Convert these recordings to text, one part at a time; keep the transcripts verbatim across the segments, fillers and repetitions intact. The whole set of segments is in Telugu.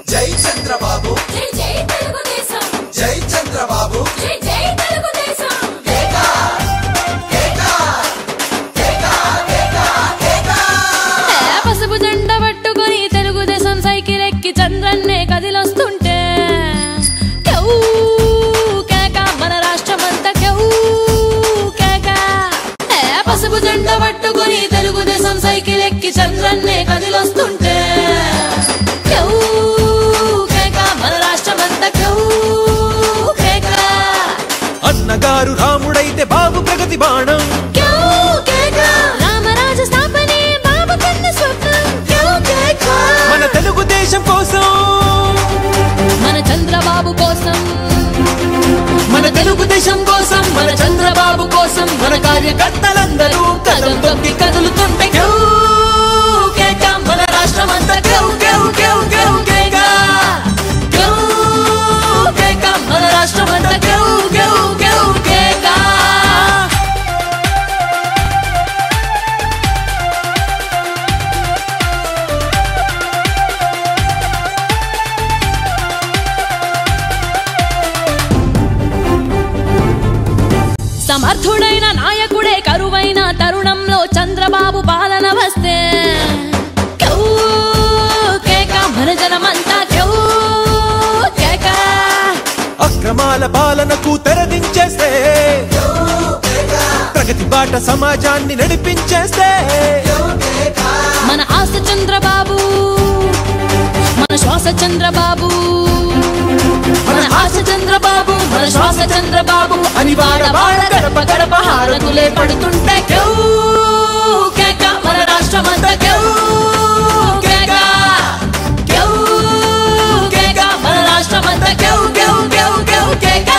జై చంద్రబాబు జై జై తెలుగుదేశం జై చంద్రబాబు జై జై తెలుగుదేశం కేకా కేకా కేకా కేకా కేకా పసుపు జెండా పట్టుకొని తెలుగుదేశం సైకిల్ ఎక్కి చంద్రన్నే కదిలొస్తుంటే క్యూ కేకా మన రాష్ట్రమంతా క్యూ కేకా పసుపు జెండా పట్టుకొని తెలుగుదేశం సైకిల్ ఎక్కి చంద్రన్నే కదిలొస్తుంటే క్యూ కేకా మన రాష్ట్రమంతా క్యూ కేకా అన్నగారు రాముడైతే బాబు ప్రగతి బాణం క్యూ కేకా రామరాజ స్థాపనే బాబు కన్న స్వప్నం క్యూ కేకా మన తెలుగుదేశం కోసం మన చంద్రబాబు కోసం మన తెలుగుదేశం కోసం మన చంద్రబాబు కోసం మన కార్యకర్తలందరూ కదం తొక్కి కదులుతుంటే క్యూ కేక మన రాష్ట్రమంతా క్యూ క్యూ క్యూ క్యూ కేక క్యూ కేక మన రాష్ట్రమంతా క్యూ క్యూ క్యూ కేక సమర్థుడైన నాయకుడే కరువైన తరుణంలో చంద్రబాబు పాలన వస్తే క్యూ కేక మన జనమంతా క్యూ కేక అక్రమాల పాలనకు తెరదించేస్తే ప్రగతి బాట సమాజాన్ని నడిపించేస్తే మన ఆశ చంద్రబాబు మన శ్వాస చంద్రబాబు మన ఆశ చంద్రబాబు మన శ్వాస చంద్రబాబు అని వాడ వాడ గడప గడప హారతులే పడుతుంటే క్యూ కేక మన రాష్ట్రమంతా క్యూ కేక క్యూ కేక మన రాష్ట్రమంతా క్యూ క్యూ క్యూ క్యూ కేక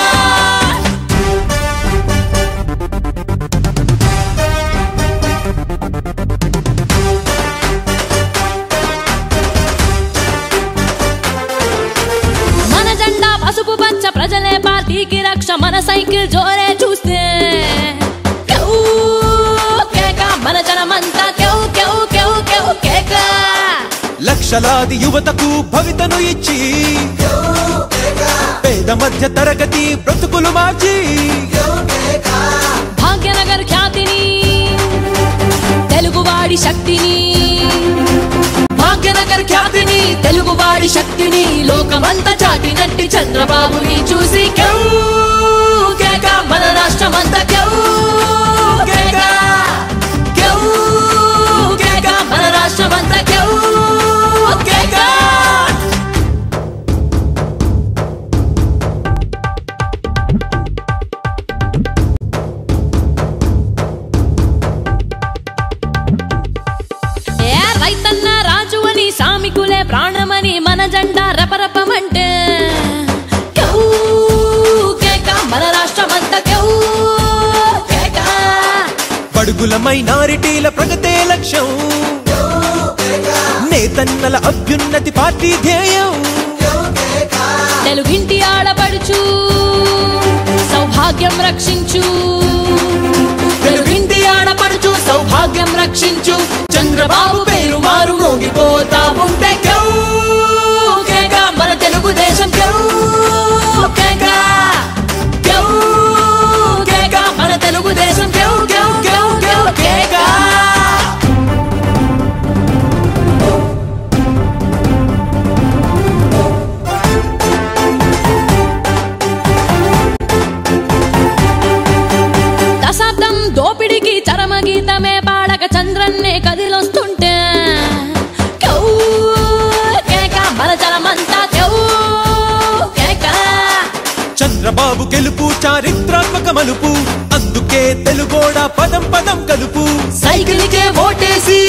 మన జెండా పసుపు పచ్చ ప్రజలే పార్టీకి రక్ష మన సైకిల్ జోరే చూస్తే క్యూ కేక మన జనమంతా క్యూ క్యూ క్యూ క్యూ కేక లక్షలాది యువతకు భవితను ఇచ్చి పేద మధ్య తరగతి బ్రతుకులు మార్చి భాగ్యనగర్ ఖ్యాతిని తెలుగువాడి శక్తిని భాగ్యనగర్ ఖ్యాతిని తెలుగువాడి శక్తిని లోకమంతా చాటినట్టి చంద్రబాబుని చూసి క్యూ కేక మన రాష్ట్రమంతా క్యూ కేక క్యూ కేక మన రాష్ట్రమంతా క్యూ కేక ఏ రైతన్న రాజు అని సామికులే ప్రాణమని మన జెండా రపరపమంటే క్యూ కేక మన రాష్ట్రమంతా క్యూ కేక బడుగుల మైనారిటీల ప్రగతే లక్ష్యం నేతన్నల అభ్యున్నతి పార్టీ ధ్యేయం తెలుగింటి ఆడపడుచు సౌభాగ్యం రక్షించు తెలుగింటి ఆడపడుచు సౌభాగ్యం రక్షించు చంద్రబాబు పేరు మారు మోగిపోతా ఉంటే క్యూ కేక మన తెలుగుదేశం క్యూ కేక క్యూ కేక మన తెలుగుదేశం క్యూ క్యూ క్యూ క్యూ కేక దశాబ్దం దోపిడికి చరమగీతమే పాడక చంద్రన్నే కదిలొస్తుంటే క్యూ కేక మన జనమంతా క్యూ కేక చంద్రబాబు గెలుపు చారిత్రాత్మక మలుపు అందుకే తెలుగోడ పదం పదం కలుపు సైకిల్ కే ఓటేసి